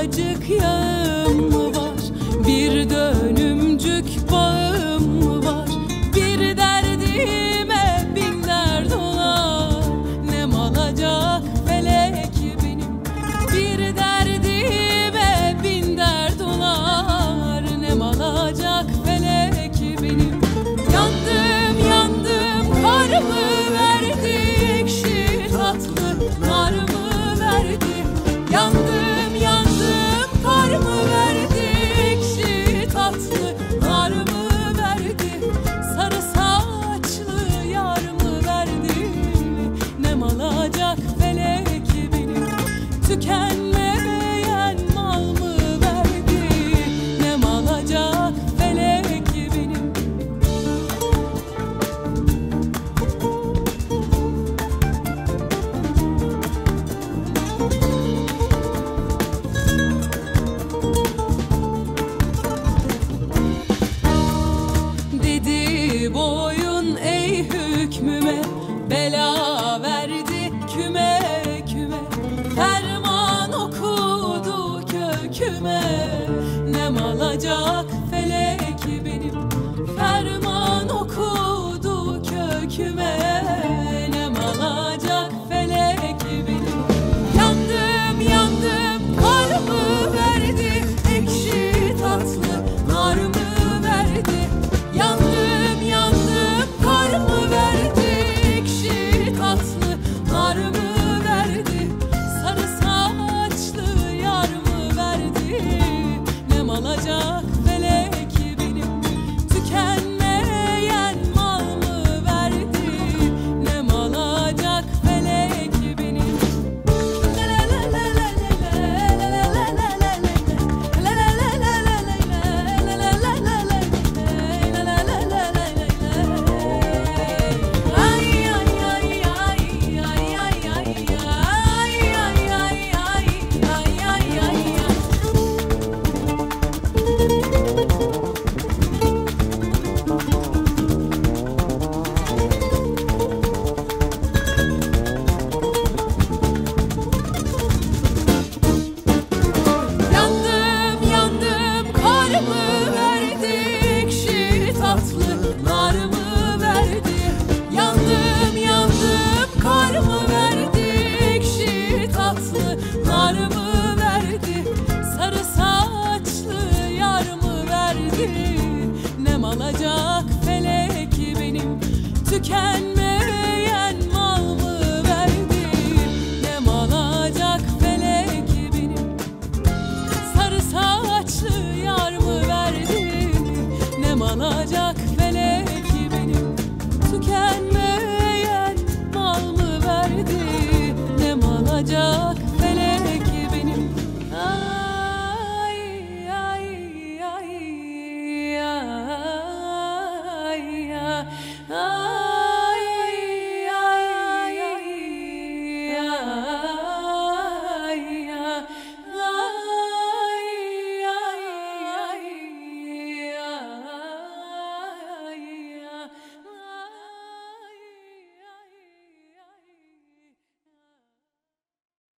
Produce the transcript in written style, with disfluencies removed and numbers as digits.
damlacık yağım var, bir dönümcük bağım var. Bir derdime bin dert olar, nem alacak felek benim. Bir derdime bin dert olar, nem alacak felek benim. Yandım yandım, kar mı verdi, ekşi tatlı nar mı verdi? Yandım yandım, kar mı verdi, ekşi tatlı nar mı verdi? Sarı saçlı yar mı verdi, nem alacak felek benim. Tüken